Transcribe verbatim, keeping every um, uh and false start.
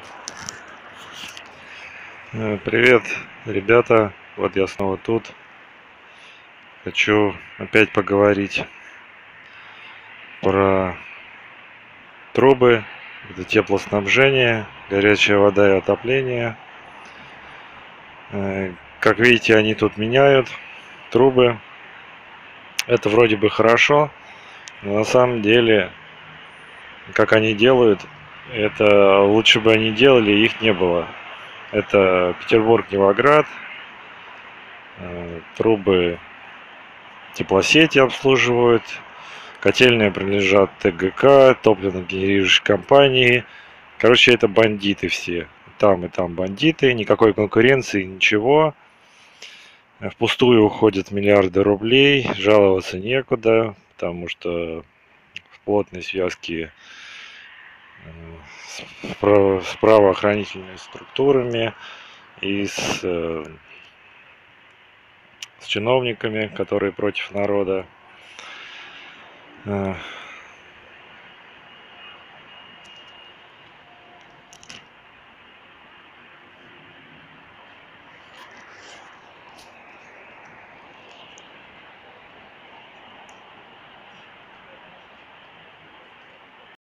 Э, Привет, ребята. Вот я снова тут. Хочу опять поговорить про трубы, это теплоснабжение, горячая вода и отопление. Э, Как видите, они тут меняют трубы. Это вроде бы хорошо, но на самом деле, как они делают, это лучше бы они делали, их не было. Это Петербург-Кировоград, э, трубы теплосети обслуживают. Котельные принадлежат ТГК, топливно-генерирующей компании. Короче, это бандиты все. Там и там бандиты, никакой конкуренции, ничего. Впустую уходят миллиарды рублей, жаловаться некуда, потому что в плотной связке с право- с правоохранительными структурами и с, э, с чиновниками, которые против народа. Э,